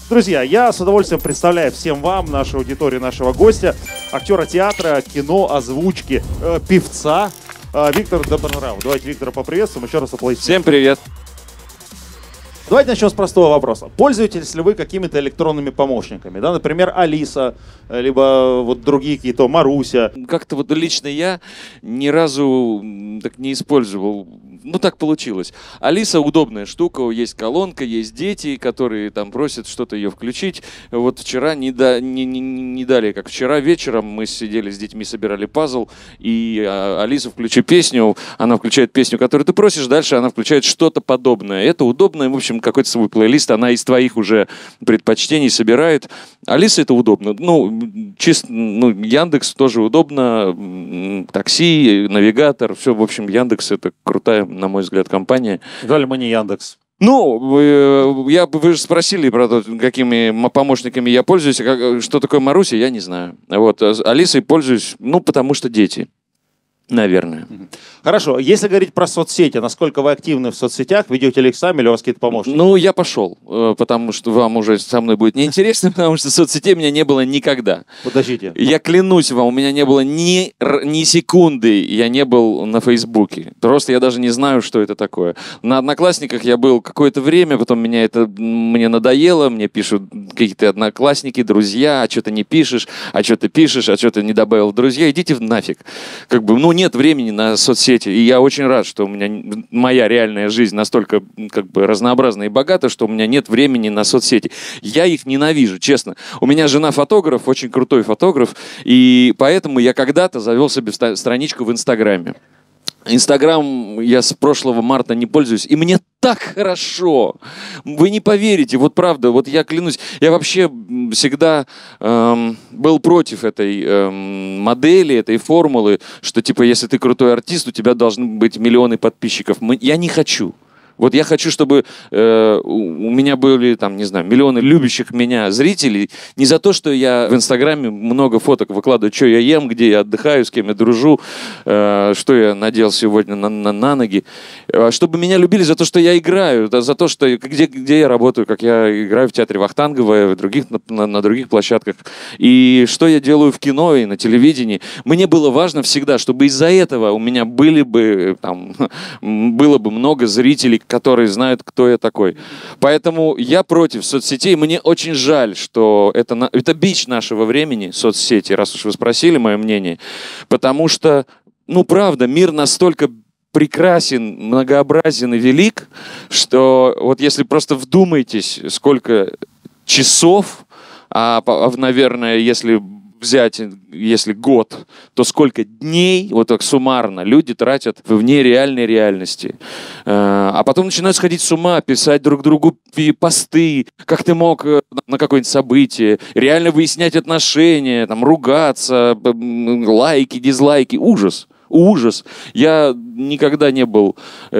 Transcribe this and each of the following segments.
Друзья, я с удовольствием представляю всем вам, нашей аудитории, нашего гостя, актера театра, кино, озвучки, певца Виктор Добронравов. Давайте Виктора поприветствуем, еще раз аплодисменты. Всем привет. Давайте начнем с простого вопроса. Пользуетесь ли вы какими-то электронными помощниками? Да? Например, Алиса, либо вот другие какие-то, Маруся. Как-то вот лично я ни разу так не использовал. Ну, так получилось. Алиса удобная штука, есть колонка, есть дети, которые там просят что-то ее включить. Вот вчера не дали, как вчера вечером мы сидели с детьми, собирали пазл, и Алиса, включи песню, она включает песню, которую ты просишь, дальше она включает что-то подобное. Это удобно, и, в общем, какой-то свой плейлист, она из твоих уже предпочтений собирает. Алиса это удобно. Ну, чисто, Яндекс тоже удобно, такси, навигатор, все, в общем, Яндекс это крутая, на мой взгляд, компания. Жаль, мы не Яндекс. Ну, вы же спросили про то, какими помощниками я пользуюсь, что такое Маруся, я не знаю. Вот, Алисой пользуюсь, потому что дети. Наверное. Хорошо. Если говорить про соцсети, насколько вы активны в соцсетях, ведете ли их сами или у вас какие-то помощники? Ну, я пошел, потому что вам уже со мной будет неинтересно, потому что соцсетей у меня не было никогда. Подождите. Я клянусь вам, у меня не было ни секунды, я не был на Фейсбуке. Просто я даже не знаю, что это такое. На Одноклассниках я был какое-то время, потом мне надоело, мне пишут какие-то одноклассники, друзья, а что ты не пишешь, а что ты пишешь, а что ты не добавил в друзья, идите нафиг. Нет времени на соцсети, и я очень рад, что у меня моя реальная жизнь настолько разнообразна и богата, что у меня нет времени на соцсети. Я их ненавижу, честно. У меня жена фотограф, очень крутой фотограф, и поэтому я когда-то завел себе страничку в Инстаграме. Инстаграм я с прошлого марта не пользуюсь, и мне так хорошо. Вы не поверите, вот правда, вот я клянусь, я вообще всегда был против этой модели, этой формулы, что типа если ты крутой артист, у тебя должны быть миллионы подписчиков. Я не хочу. Вот я хочу, чтобы у меня были, миллионы любящих меня зрителей. Не за то, что я в Инстаграме много фоток выкладываю, что я ем, где я отдыхаю, с кем я дружу, что я надел сегодня на ноги. Чтобы меня любили за то, что я играю, за то, что где я работаю, как я играю в театре Вахтангова, на других площадках. И что я делаю в кино и на телевидении. Мне было важно всегда, чтобы из-за этого у меня было бы много зрителей, которые знают, кто я такой. Поэтому я против соцсетей. Мне очень жаль, что это бич нашего времени, соцсети, раз уж вы спросили мое мнение. Потому что, правда, мир настолько прекрасен, многообразен и велик, что вот если просто вдумайтесь, сколько часов, наверное, если год, то сколько дней, вот так суммарно, люди тратят вне реальной реальности. А потом начинают сходить с ума, писать друг другу посты, как ты мог на какое-нибудь событие, реально выяснять отношения, ругаться, лайки, дизлайки. Ужас. Ужас. Я никогда не был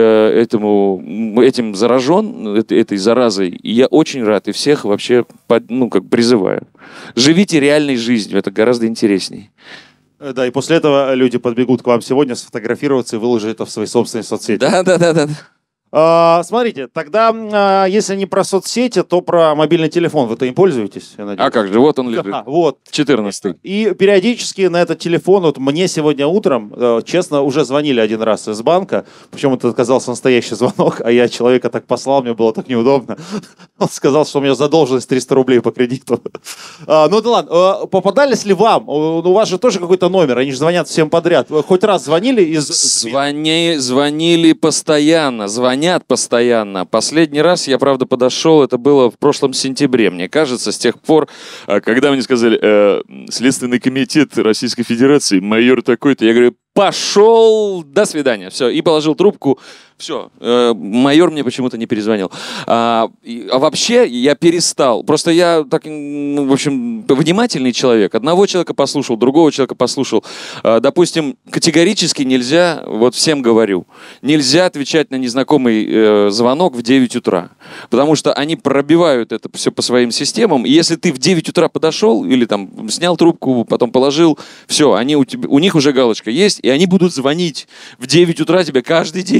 этим заражен, этой заразой. И я очень рад и всех вообще призываю. Живите реальной жизнью, это гораздо интересней. Да, и после этого люди подбегут к вам сегодня сфотографироваться и выложить это в свои собственные соцсети. Да. Смотрите, тогда, если не про соцсети, то про мобильный телефон. Вы-то им пользуетесь, я надеюсь? А как же, вот он лежит. Вот. 14-й. И периодически на этот телефон, вот мне сегодня утром, честно, уже звонили один раз из банка, причем это оказался настоящий звонок, а я человека так послал, мне было так неудобно. Он сказал, что у меня задолженность 300 рублей по кредиту. Ну да ладно, попадались ли вам? У вас же тоже какой-то номер, они же звонят всем подряд. Вы хоть раз звонили? Звонили постоянно, звонят постоянно. Последний раз я, правда, подошел, это было в прошлом сентябре, мне кажется, с тех пор, когда мне сказали, Следственный комитет Российской Федерации, майор такой-то, я говорю, пошел, до свидания, все, и положил трубку. Все, майор мне почему-то не перезвонил. А вообще я перестал. Просто я так, в общем, внимательный человек. Одного человека послушал, другого человека послушал. Допустим, категорически нельзя, вот всем говорю, нельзя отвечать на незнакомый звонок в 9 утра. Потому что они пробивают это все по своим системам. И если ты в 9 утра подошел или там снял трубку, потом положил, все, у них уже галочка есть, и они будут звонить в 9 утра тебе каждый день.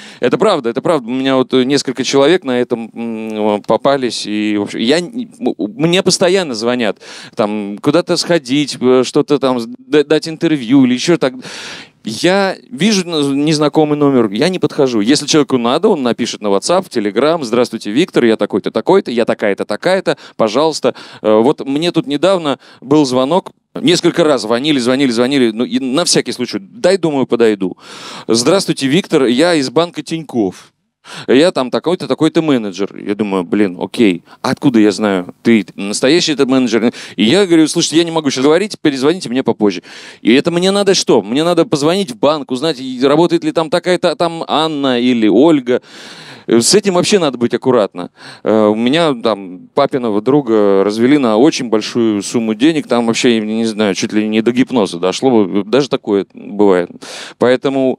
Это правда, это правда. У меня вот несколько человек на этом попались, и в общем, мне постоянно звонят, там, куда-то сходить, что-то там, дать интервью или еще так. Я вижу незнакомый номер, я не подхожу. Если человеку надо, он напишет на WhatsApp, в Telegram: здравствуйте, Виктор, я такой-то, такой-то, я такая-то, такая-то, пожалуйста. Вот мне тут недавно был звонок, несколько раз звонили, ну, и на всякий случай, дай, думаю, подойду. Здравствуйте, Виктор, я из банка Тинькофф. Я там такой-то, такой-то менеджер. Я думаю, блин, окей, откуда я знаю? Ты настоящий этот менеджер? И я говорю, слушайте, я не могу сейчас говорить, перезвоните мне попозже. И это мне надо что? Мне надо позвонить в банк, узнать, работает ли там такая-то там Анна или Ольга. С этим вообще надо быть аккуратно. У меня там папиного друга развели на очень большую сумму денег, там вообще, не знаю, чуть ли не до гипноза дошло, даже такое бывает. Поэтому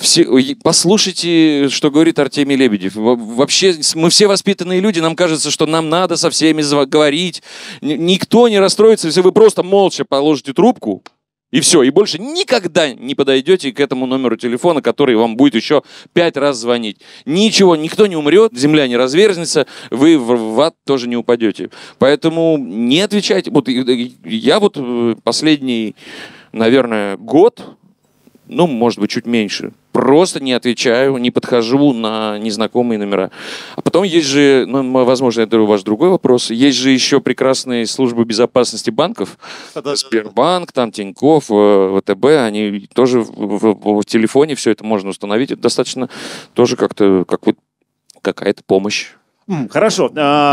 послушайте, что говорит Артемий Лебедев. Вообще, мы все воспитанные люди, нам кажется, что нам надо со всеми говорить. Никто не расстроится, если вы просто молча положите трубку, и все, и больше никогда не подойдете к этому номеру телефона, который вам будет еще 5 раз звонить. Ничего, никто не умрет, земля не разверзнется, вы в ад тоже не упадете. Поэтому не отвечайте. Вот я вот последний, наверное, год, ну, может быть, чуть меньше, просто не отвечаю, не подхожу на незнакомые номера. А потом есть же, ну, возможно, это ваш другой вопрос, есть же еще прекрасные службы безопасности банков. Сбербанк, там, Тинькофф, ВТБ, они тоже в телефоне все это можно установить. Это достаточно тоже как-то, как вот какая-то помощь. Хорошо.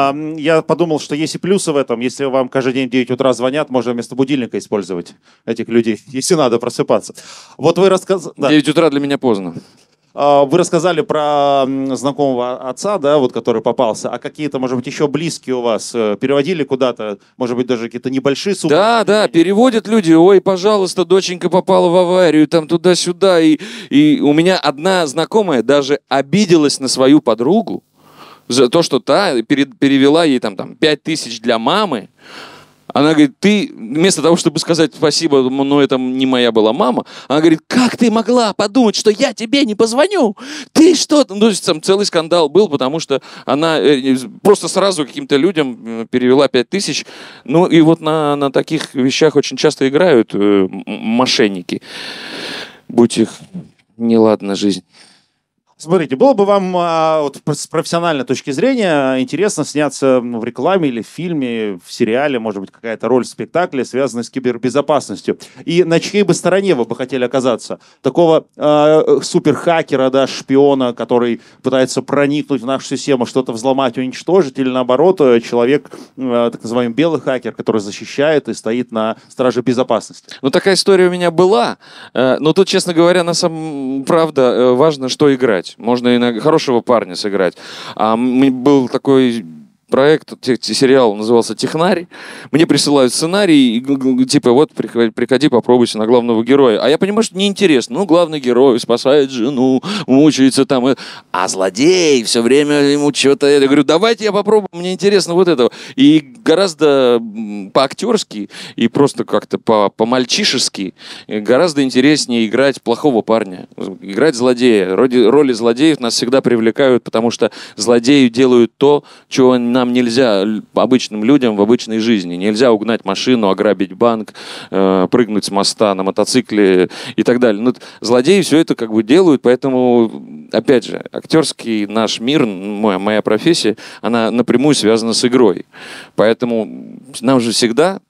Я подумал, что есть и плюсы в этом. Если вам каждый день в 9 утра звонят, можно вместо будильника использовать этих людей, если надо просыпаться. Вот вы рассказали... 9 утра для меня поздно. Вы рассказали про знакомого отца, да, вот, который попался. А какие-то, может быть, еще близкие у вас переводили куда-то? Может быть, даже какие-то небольшие суммы? Да, переводят люди. Ой, пожалуйста, доченька попала в аварию, там туда-сюда. И у меня одна знакомая даже обиделась на свою подругу за то, что та перевела ей там 5000 для мамы. Она говорит, ты вместо того, чтобы сказать спасибо, но это не моя была мама, она говорит, как ты могла подумать, что я тебе не позвоню? Ты что? Ну, то есть там целый скандал был, потому что она просто сразу каким-то людям перевела 5000. Ну и вот на таких вещах очень часто играют мошенники. Будь их неладна жизнь. Смотрите, было бы вам вот, с профессиональной точки зрения интересно сняться в рекламе или в фильме, в сериале, может быть, какая-то роль в спектакле, связанная с кибербезопасностью. И на чьей бы стороне вы бы хотели оказаться? Такого суперхакера, да, шпиона, который пытается проникнуть в нашу систему, что-то взломать, уничтожить, или наоборот, человек, так называемый белый хакер, который защищает и стоит на страже безопасности? Ну, такая история у меня была, но тут, честно говоря, на самом правда важно, что играть. Можно и на хорошего парня сыграть. Был такой проект, сериал назывался «Технарь». Мне присылают сценарий, типа, вот, приходи, попробуйся на главного героя. А я понимаю, что неинтересно. Ну, главный герой спасает жену, мучается там. А злодей все время ему что-то... Я говорю, давайте я попробую, мне интересно вот этого. И гораздо по-актерски и просто как-то по-мальчишески гораздо интереснее играть плохого парня. Играть злодея. Роли злодеев нас всегда привлекают, потому что злодеи делают то, чего нам нельзя обычным людям в обычной жизни. Нельзя угнать машину, ограбить банк, прыгнуть с моста на мотоцикле и так далее. Но злодеи все это как бы делают, поэтому, опять же, актерский наш мир, моя профессия, она напрямую связана с игрой. Поэтому нам же всегда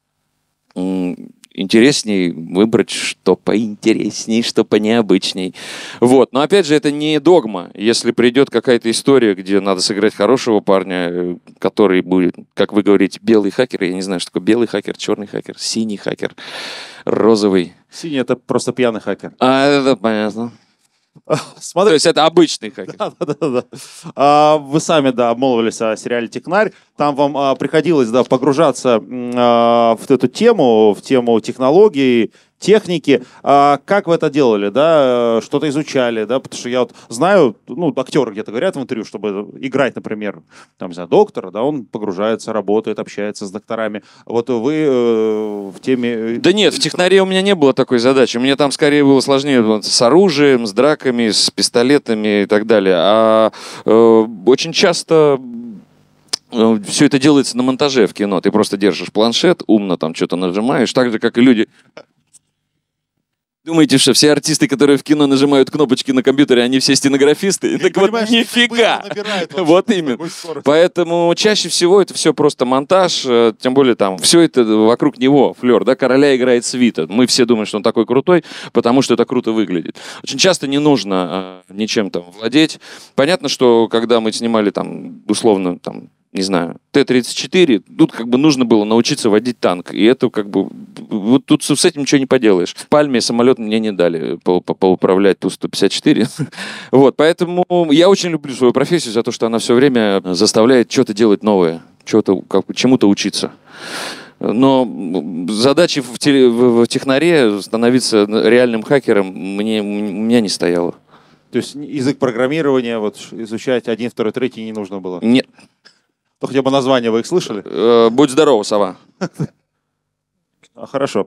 интересней выбрать, что поинтересней, что понеобычней. Вот. Но опять же, это не догма. Если придет какая-то история, где надо сыграть хорошего парня, который будет, как вы говорите, белый хакер, я не знаю, что такое белый хакер, черный хакер, синий хакер, розовый. Синий — это просто пьяный хакер. Это понятно. Смотри. То есть это обычный хакер. Да. Вы сами, да, обмолвились о сериале «Технарь». Там вам приходилось, да, погружаться в эту тему, в тему технологий, техники. Как вы это делали, да? Что-то изучали, да? Потому что я вот знаю, ну, актеры где-то говорят в интервью, чтобы играть, например, там, не знаю, доктора, да, он погружается, работает, общается с докторами. Вот вы в теме... Да нет, в технаре у меня не было такой задачи. Мне там скорее было сложнее вот, с оружием, с драками, с пистолетами и так далее. А очень часто все это делается на монтаже в кино. Ты просто держишь планшет, умно там что-то нажимаешь, так же, как и люди. Думаете, что все артисты, которые в кино нажимают кнопочки на компьютере, они все стенографисты? Так вот, нифига! Вот именно. Поэтому чаще всего это все просто монтаж, тем более там все это вокруг него, флер, да, короля играет свита. Мы все думаем, что он такой крутой, потому что это круто выглядит. Очень часто не нужно ничем там владеть. Понятно, что когда мы снимали там, условно, там, не знаю, Т-34, тут как бы нужно было научиться водить танк. И это как бы... Вот тут с этим ничего не поделаешь. В Пальме самолет мне не дали поуправлять Ту-154. Вот, поэтому я очень люблю свою профессию за то, что она все время заставляет что-то делать новое, чему-то учиться. Но задачи в технаре становиться реальным хакером у меня не стояло. То есть язык программирования вот изучать 1, 2, 3 не нужно было? Нет. То хотя бы название вы их слышали? Будь здорова, сова. Хорошо.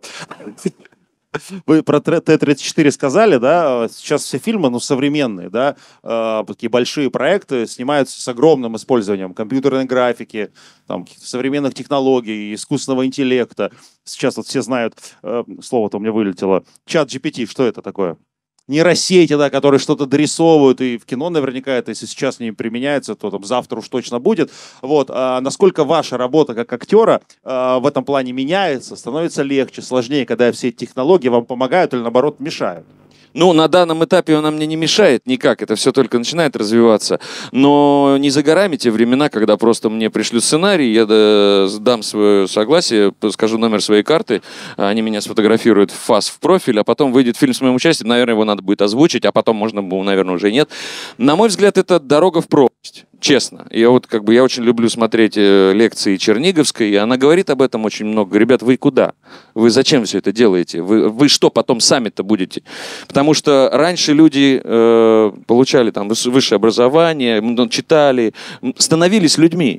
Вы про Т-34 сказали, да? Сейчас все фильмы, ну, современные, да, такие большие проекты снимаются с огромным использованием компьютерной графики, там, современных технологий, искусственного интеллекта. Сейчас вот все знают, слово-то у меня вылетело, чат GPT, что это такое? Нейросети, да, которые что-то дорисовывают, и в кино наверняка это, если сейчас не применяется, то там завтра уж точно будет. Вот. А насколько ваша работа как актера в этом плане меняется, становится легче, сложнее, когда все эти технологии вам помогают или, наоборот, мешают? Ну, на данном этапе она мне не мешает никак, это все только начинает развиваться. Но не за горами те времена, когда просто мне пришлют сценарий, я дам свое согласие, скажу номер своей карты, они меня сфотографируют в фас, в профиль, а потом выйдет фильм с моим участием, наверное, его надо будет озвучить, а потом можно, наверное, уже и нет. На мой взгляд, это дорога в пропасть. Честно. Я вот как бы я очень люблю смотреть лекции Черниговской, и она говорит об этом очень много. Ребят, вы куда? Вы зачем все это делаете? Вы что потом сами-то будете? Потому что раньше люди получали там высшее образование, читали, становились людьми,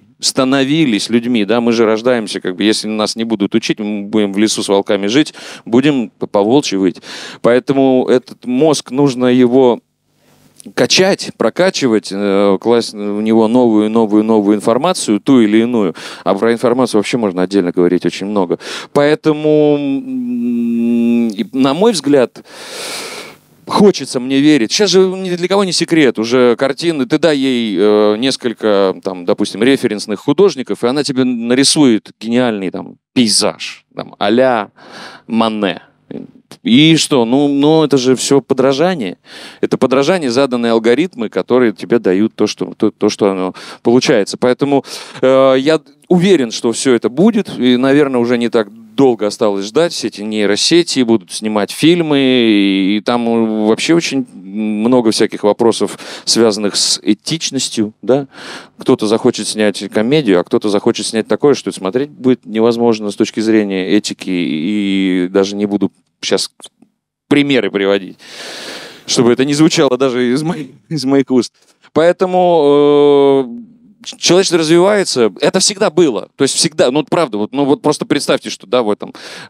да, мы же рождаемся, как бы, если нас не будут учить, мы будем в лесу с волками жить, будем по волчьи выть. Поэтому этот мозг, нужно его качать, прокачивать, класть в него новую информацию, ту или иную. А про информацию вообще можно отдельно говорить очень много. Поэтому, на мой взгляд, хочется мне верить. Сейчас же ни для кого не секрет. Уже картины, ты дай ей несколько, там, допустим, референсных художников, и она тебе нарисует гениальный там пейзаж, там, а-ля Мане. И что? Ну, это же все подражание. Это подражание, заданные алгоритмы, которые тебе дают то, что оно получается. Поэтому я уверен, что все это будет. И, наверное, уже не так долго осталось ждать. Все эти нейросети будут снимать фильмы. И там вообще очень много всяких вопросов, связанных с этичностью. Да? Кто-то захочет снять комедию, а кто-то захочет снять такое, что смотреть будет невозможно с точки зрения этики. И даже не буду сейчас примеры приводить, чтобы это не звучало даже из моих уст. Поэтому человечество развивается. Это всегда было. То есть всегда, ну правда, вот просто представьте, что да, в этом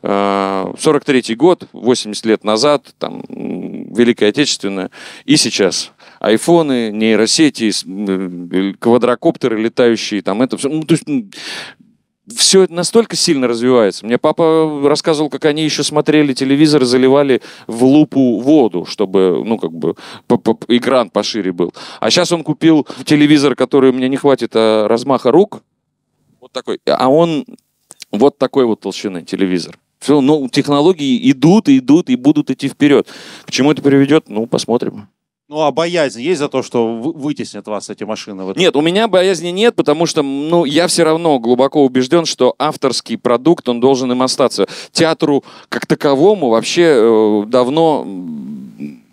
43-й год, 80 лет назад, там, Великая Отечественная, и сейчас айфоны, нейросети, квадрокоптеры летающие, там это все. Ну, то есть, все это настолько сильно развивается. Мне папа рассказывал, как они еще смотрели телевизор и заливали в лупу воду, чтобы, ну, как бы, экран пошире был. А сейчас он купил телевизор, который у меня не хватит размаха рук, вот такой, а он вот такой вот толщины телевизор. Все, ну, технологии идут и будут идти вперед. К чему это приведет, ну, посмотрим. Ну, а боязнь есть за то, что вытеснят вас эти машины? Нет, у меня боязни нет, потому что, ну, я все равно глубоко убежден, что авторский продукт, он должен им остаться. Театру как таковому вообще давно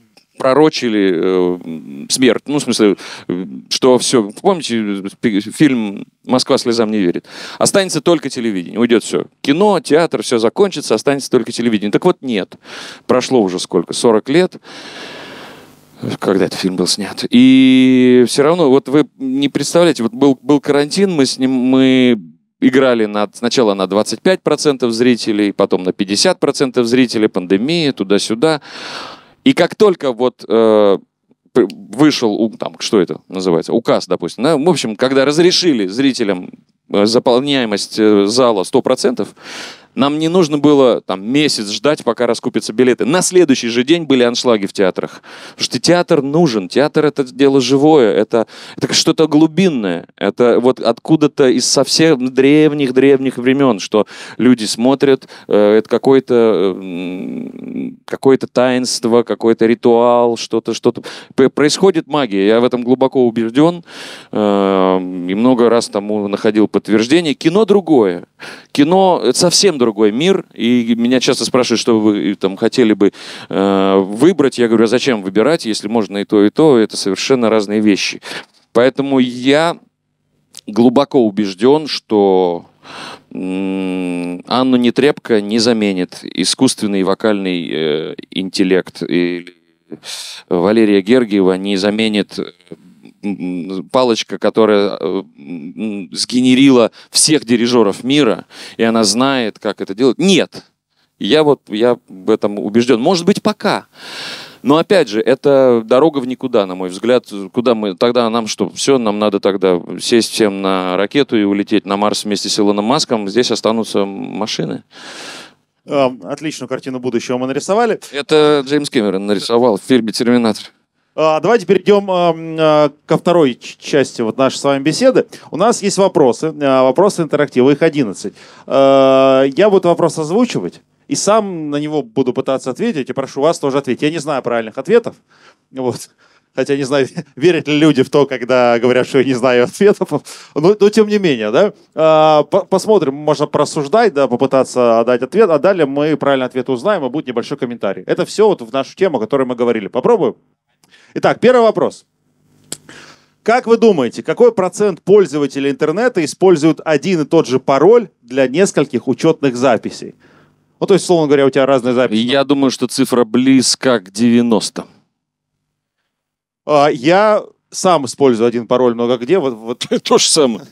пророчили смерть. Ну, в смысле, что все. Помните фильм «Москва слезам не верит»? Останется только телевидение. Уйдет все. Кино, театр, все закончится, останется только телевидение. Так вот, нет. Прошло уже сколько? 40 лет. Когда этот фильм был снят. И все равно, вот вы не представляете, вот был карантин, мы играли сначала на 25% зрителей, потом на 50% зрителей, пандемия, туда-сюда. И как только вот вышел, там, что это называется, указ, допустим, да? В общем, когда разрешили зрителям заполняемость зала 100%, нам не нужно было там месяц ждать, пока раскупятся билеты. На следующий же день были аншлаги в театрах. Потому что театр нужен. Театр — это дело живое. Это что-то глубинное. Это вот откуда-то из совсем древних времен, что люди смотрят. Это какое-то таинство, какой-то ритуал, что-то. Происходит магия. Я в этом глубоко убежден. И много раз тому находил подтверждение. Кино другое. Кино — это совсем другой мир, и меня часто спрашивают, что вы там хотели бы выбрать. Я говорю, а зачем выбирать, если можно и то, это совершенно разные вещи. Поэтому я глубоко убежден, что Анну Нетребко не заменит искусственный вокальный интеллект, или Валерия Гергиева не заменит палочка, которая сгенерила всех дирижеров мира, и она знает, как это делать. Нет. Я в этом убежден. Может быть, пока. Но, опять же, это дорога в никуда, на мой взгляд. Куда мы? Тогда нам что? Все, нам надо тогда сесть всем на ракету и улететь на Марс вместе с Илоном Маском. Здесь останутся машины. Отличную картину будущего мы нарисовали. Это Джеймс Кэмерон нарисовал в фильме «Терминатор». Давайте перейдем ко второй части вот нашей с вами беседы. У нас есть вопросы интерактива, их 11. Я буду вопрос озвучивать и сам на него буду пытаться ответить, и прошу вас тоже ответить. Я не знаю правильных ответов, вот. Хотя не знаю, верят ли люди в то, когда говорят, что я не знаю ответов, но тем не менее, да. Посмотрим, можно порассуждать, да, попытаться дать ответ, а далее мы правильный ответ узнаем, и будет небольшой комментарий. Это все вот в нашу тему, о которой мы говорили. Попробуем? Итак, первый вопрос. Как вы думаете, какой процент пользователей интернета используют один и тот же пароль для нескольких учетных записей? Ну, то есть, условно говоря, у тебя разные записи. Я думаю, что цифра близка к 90. Я сам использую один пароль много где. Вот. То же самое.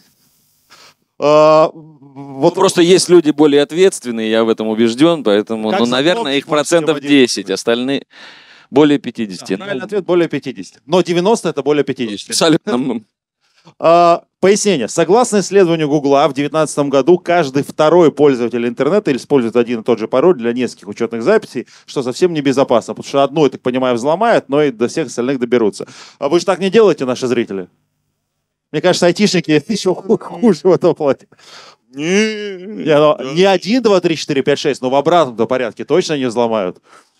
Вот просто есть люди более ответственные, я в этом убежден, поэтому, наверное, их процентов 10, остальные... Более 50. Да, правильный ответ более 50. Но 90 это более 50. Абсолютно. Пояснение. Согласно исследованию Гугла, в 2019 году каждый второй пользователь интернета использует один и тот же пароль для нескольких учетных записей, что совсем небезопасно, потому что одну, я так понимаю, взломают, но и до всех остальных доберутся. А вы же так не делаете, наши зрители? Мне кажется, айтишники еще хуже в этом плане. Не 1, 2, 3, 4, 5, 6, но в обратном порядке точно не взломают.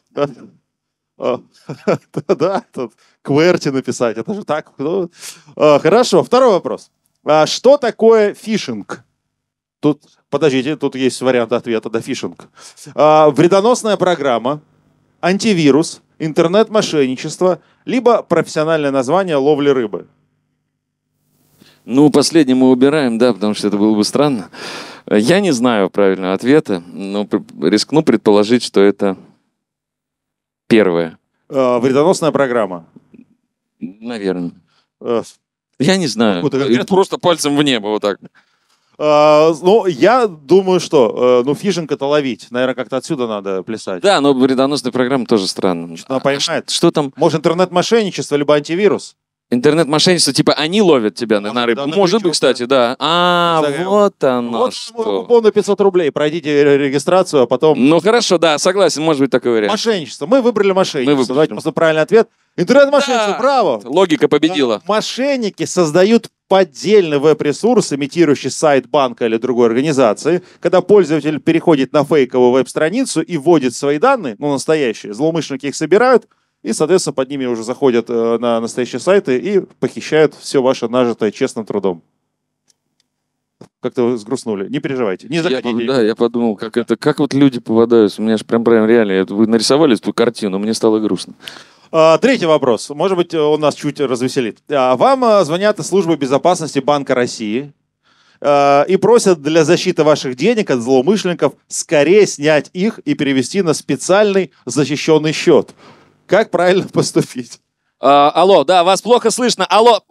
Да, тут QWERTY написать, это же так. Хорошо, второй вопрос. Что такое фишинг? Тут, подождите, тут есть вариант ответа, да, фишинг. Вредоносная программа, антивирус, интернет-мошенничество, либо профессиональное название ловли рыбы. Ну, последнее мы убираем, да, потому что это было бы странно. Я не знаю правильного ответа, но рискну предположить, что это... Первое. Вредоносная программа. Наверное. Я не знаю. Просто пальцем в небо вот так. Ну, я думаю, что фишинг — это ловить. Наверное, как-то отсюда надо плясать. Да, но вредоносная программа тоже странно. Она поймает. Что там? Может, интернет-мошенничество, либо антивирус? Интернет-мошенничество, типа они ловят тебя на рыбу. Да, может быть, кстати, да. Вот оно вот что. Купон на 500 рублей. Пройдите регистрацию, а потом... Ну, хорошо, да, согласен, может быть такой вариант. Мошенничество. Мы выбрали мошенничество. Давайте просто правильный ответ. Интернет-мошенничество, да. браво! Логика победила. Мошенники создают поддельный веб-ресурс, имитирующий сайт банка или другой организации. Когда пользователь переходит на фейковую веб-страницу и вводит свои данные, настоящие, злоумышленники их собирают, и, соответственно, под ними уже заходят на настоящие сайты и похищают все ваше нажитое честным трудом. Как-то вы сгрустнули. Не переживайте. Не заходите. Я подумал, как вот люди попадаются. У меня же прям реально, вы нарисовали эту картину, мне стало грустно. Третий вопрос. Может быть, он нас чуть развеселит. Вам звонят из службы безопасности Банка России и просят для защиты ваших денег от злоумышленников скорее снять их и перевести на специальный защищенный счет. Как правильно поступить? Алло, да, вас плохо слышно. Алло.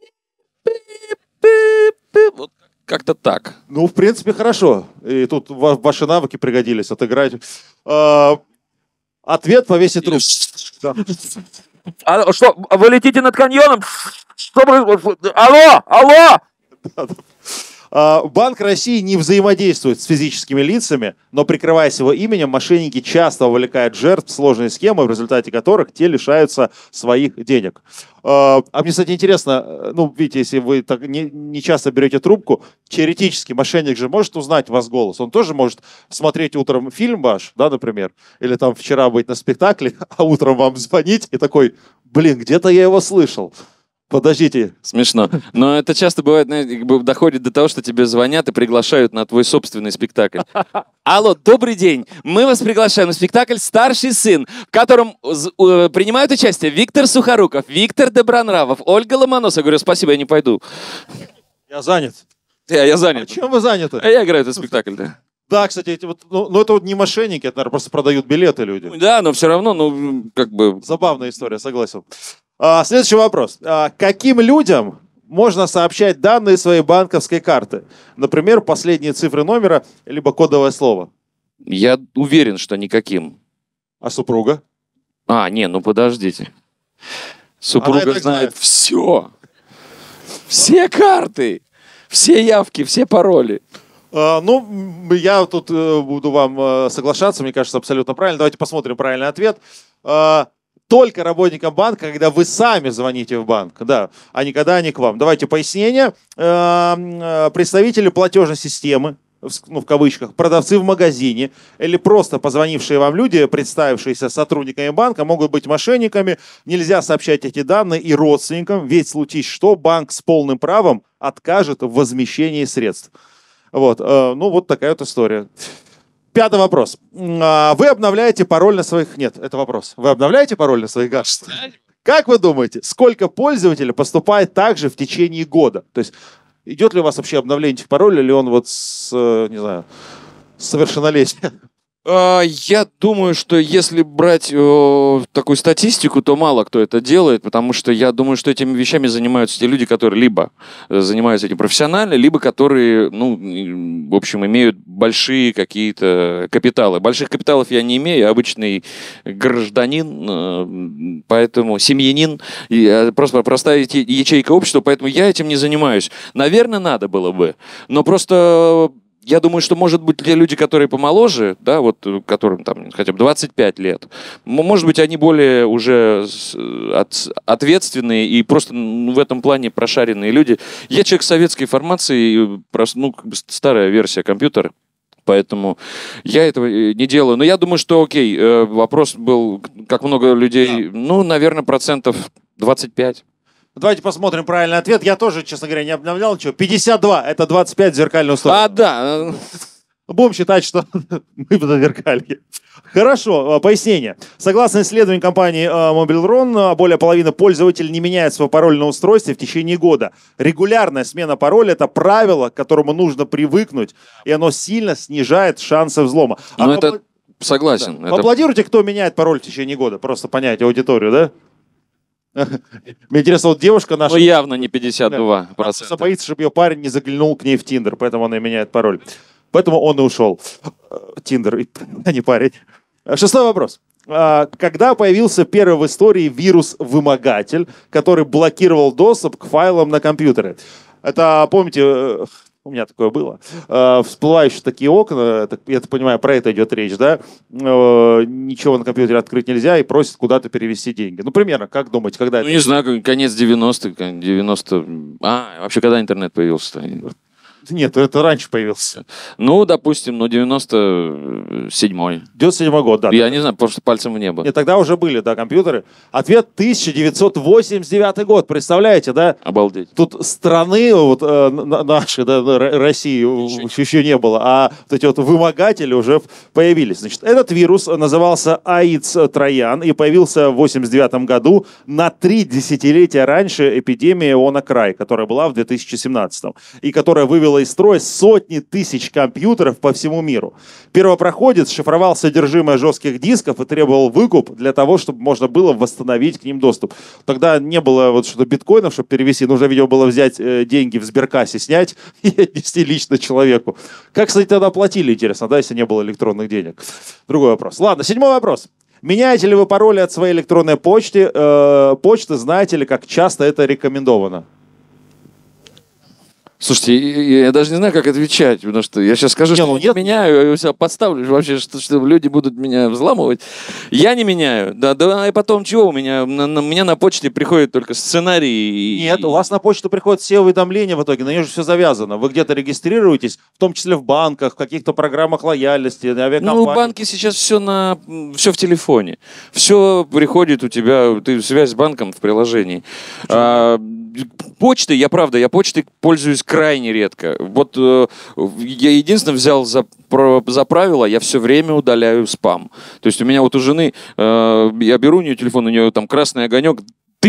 Вот как-то так. Ну, в принципе, хорошо. И тут ваши навыки пригодились отыграть. Ответ повесить трубку. Да. Что, вы летите над каньоном? Что вы... Алло! Банк России не взаимодействует с физическими лицами, но, прикрываясь его именем, мошенники часто вовлекают жертв в сложные схемы, в результате которых те лишаются своих денег. А мне, кстати, интересно, ну, видите, если вы так не часто берете трубку, теоретически мошенник же может узнать вас голос. Он тоже может смотреть утром фильм ваш, да, например, или там вчера быть на спектакле, а утром вам звонить и такой, блин, где-то я его слышал. Подождите. Смешно. Но это часто бывает, знаете, как бы доходит до того, что тебе звонят и приглашают на твой собственный спектакль. Алло, добрый день. Мы вас приглашаем на спектакль «Старший сын», в котором принимают участие Виктор Сухоруков, Виктор Добронравов, Ольга Ломоносова. Я говорю, спасибо, я не пойду. Я занят. Я занят. А чем вы заняты? А я играю этот спектакль, да. Да, кстати, эти вот, ну, это вот не мошенники, это, наверное, просто продают билеты люди. Да, но все равно, ну, как бы... Забавная история, согласен. Следующий вопрос. Каким людям можно сообщать данные своей банковской карты? Например, последние цифры номера, либо кодовое слово. Я уверен, что никаким. А супруга? Не, ну подождите. Супруга знает все. Все карты, все явки, все пароли. Ну, я тут буду вам соглашаться, мне кажется, абсолютно правильно. Давайте посмотрим правильный ответ. Только работникам банка, когда вы сами звоните в банк, да, а никогда они к вам. Давайте пояснение. Представители платежной системы, ну, в кавычках, продавцы в магазине или просто позвонившие вам люди, представившиеся сотрудниками банка, могут быть мошенниками. Нельзя сообщать эти данные и родственникам, ведь случись что, банк с полным правом откажет в возмещении средств. Вот, ну, вот такая вот история. Пятый вопрос. Вы обновляете пароль на своих... Нет, это вопрос. Вы обновляете пароль на своих гаджетах? Как вы думаете, сколько пользователей поступает так же в течение года? То есть идет ли у вас вообще обновление этих паролей, или он вот с, не знаю, с совершеннолетия? Я думаю, что если брать такую статистику, то мало кто это делает, потому что я думаю, что этими вещами занимаются те люди, которые либо занимаются этим профессионально, либо которые, ну, в общем, имеют большие какие-то капиталы. Больших капиталов я не имею, я обычный гражданин, поэтому семьянин, просто простая ячейка общества, поэтому я этим не занимаюсь. Наверное, надо было бы, но просто... Я думаю, что, может быть, те люди, которые помоложе, да, вот, которым там хотя бы 25 лет, может быть, они более уже ответственные и просто в этом плане прошаренные люди. Я человек советской формации, ну, как бы старая версия компьютера, поэтому я этого не делаю. Но я думаю, что, окей, вопрос был, как много людей, ну, наверное, 25%. Давайте посмотрим правильный ответ. Я тоже, честно говоря, не обновлял ничего. 52, это 25 в зеркальную сторону. Да. Будем считать, что мы в зеркалье. Хорошо, пояснение. Согласно исследованию компании Mobilron, более половины пользователей не меняют свой пароль на устройстве в течение года. Регулярная смена пароля – это правило, к которому нужно привыкнуть, и оно сильно снижает шансы взлома. Это согласен. Да. Поаплодируйте, кто меняет пароль в течение года. Просто понять аудиторию, да? Мне интересно, вот девушка наша... Ну, явно не 52%. Она боится, чтобы ее парень не заглянул к ней в Тиндер, поэтому она и меняет пароль. Поэтому он и ушел. Тиндер, а не парень. Шестой вопрос. Когда появился первый в истории вирус-вымогатель, который блокировал доступ к файлам на компьютере? Это, помните... У меня такое было. Всплывающие такие окна, я так понимаю, про это идет речь, да? Ничего на компьютере открыть нельзя и просят куда-то перевести деньги. Ну, примерно, как думаете, когда это? Не знаю, конец 90-х, 90... вообще, когда интернет появился-то? Нет, это раньше появился. Ну, допустим, 97-й. 97 год, да. Я не знаю, потому что пальцем в небо. Нет, тогда уже были, да, компьютеры. Ответ 1989 год, представляете, да? Обалдеть. Тут страны вот, нашей, да, России еще не было, а вот эти вот вымогатели уже появились. Значит, этот вирус назывался Аидс Троян и появился в 89 году, на 3 десятилетия раньше эпидемии WannaCry, которая была в 2017, и которая вывела из строя сотни тысяч компьютеров по всему миру. Первопроходец шифровал содержимое жестких дисков и требовал выкуп для того, чтобы можно было восстановить к ним доступ. Тогда не было вот что-то биткоинов, чтобы перевести. Нужно, видимо, было взять деньги в сберкассе, снять и отнести лично человеку. Как, кстати, тогда платили, интересно, да, если не было электронных денег? Другой вопрос. Ладно, 7-й вопрос. Меняете ли вы пароли от своей электронной почты? Знаете ли, как часто это рекомендовано? Слушайте, я даже не знаю, как отвечать, потому что я сейчас скажу, что я меняю, я себя подставлю вообще, что люди будут меня взламывать. Я не меняю. Да, и потом чего у меня? На меня на почте приходят только сценарии. Нет, у вас на почту приходят все уведомления в итоге, на нее же все завязано. Вы где-то регистрируетесь, в том числе в банках, в каких-то программах лояльности, на авиакомпаниях. Ну, банки сейчас все в телефоне. Все приходит у тебя, ты связь с банком в приложении. Почты, я почтой пользуюсь крайне редко. Вот я единственное взял за правило, я все время удаляю спам. То есть у меня вот у жены, я беру у нее телефон, у нее там красный огонек,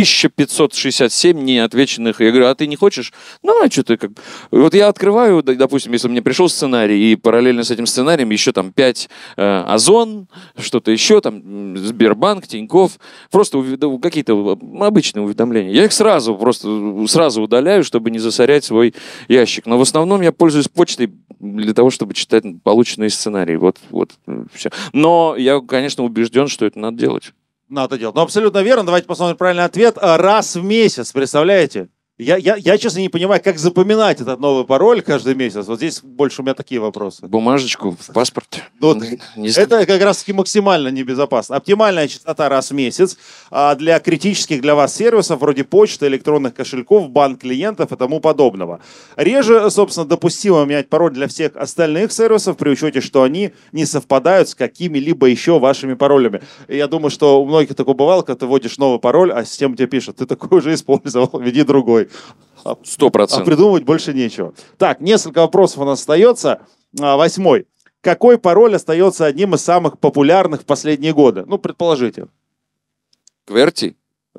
1567 неотвеченных. Я говорю, а ты не хочешь? Ну, а что ты как... Вот я открываю, допустим, если мне пришел сценарий, и параллельно с этим сценарием еще там 5 Озон, что-то еще, там Сбербанк, Тинькофф, просто какие-то обычные уведомления. Я их сразу удаляю, чтобы не засорять свой ящик. Но в основном я пользуюсь почтой для того, чтобы читать полученные сценарии. Вот все. Но я, конечно, убежден, что это надо делать. Надо делать. Ну, абсолютно верно. Давайте посмотрим правильный ответ. Раз в месяц, представляете? Я, честно, не понимаю, как запоминать этот новый пароль каждый месяц. Вот здесь больше у меня такие вопросы. Бумажечку в паспорте. Вот, это как раз-таки максимально небезопасно. Оптимальная частота раз в месяц для критических для вас сервисов, вроде почты, электронных кошельков, банк-клиентов и тому подобного. Реже, собственно, допустимо менять пароль для всех остальных сервисов при учете, что они не совпадают с какими-либо еще вашими паролями. И я думаю, что у многих такое бывало, когда ты вводишь новый пароль, а система тебе пишет, ты такой уже использовал, введи другой. 100%. А придумывать больше нечего. Так, несколько вопросов у нас остается. 8-й. Какой пароль остается одним из самых популярных в последние годы? Ну, предположите. QWERTY?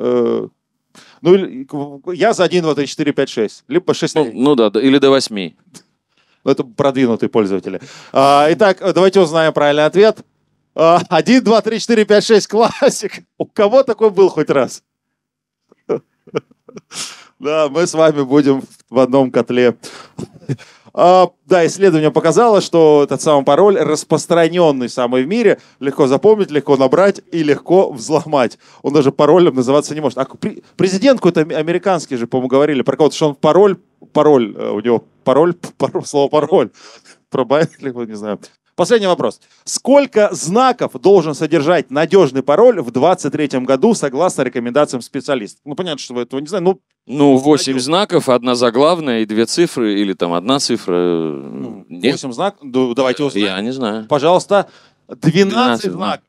Я за 1, 2, 3, 4, 5, 6. Либо 6. Ну да, или до 8. Это продвинутые пользователи. Итак, давайте узнаем правильный ответ. 1, 2, 3, 4, 5, 6. Классик. У кого такой был хоть раз? Да, мы с вами будем в одном котле. Да, исследование показало, что этот самый пароль распространенный самый в мире. Легко запомнить, легко набрать и легко взломать. Он даже паролем называться не может. А президент какой-то американский же, по-моему, говорили про кого-то, что он пароль, у него слово пароль. Про Байдена, не знаю. Последний вопрос. Сколько знаков должен содержать надежный пароль в 2023 году, согласно рекомендациям специалистов? Ну, понятно, что вы этого не знаете. 8 знаков, 1 заглавная и 2 цифры, или там 1 цифра. 8 знаков? Давайте узнаем. Я не знаю. Пожалуйста, 12 знаков.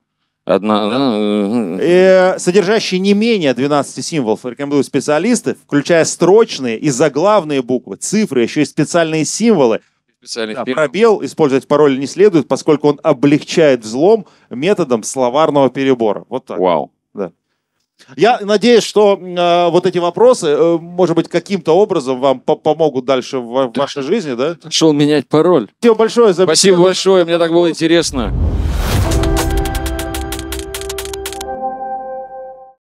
Содержащие не менее 12 символов, рекомендуют специалисты, включая строчные и заглавные буквы, цифры, еще и специальные символы. Пробел использовать в пароле не следует, поскольку он облегчает взлом методом словарного перебора. Вот так. Вау. Да. Я надеюсь, что вот эти вопросы, может быть, каким-то образом вам помогут дальше в вашей жизни, да? Пошел менять пароль. Спасибо большое за... Спасибо большое, мне так было интересно.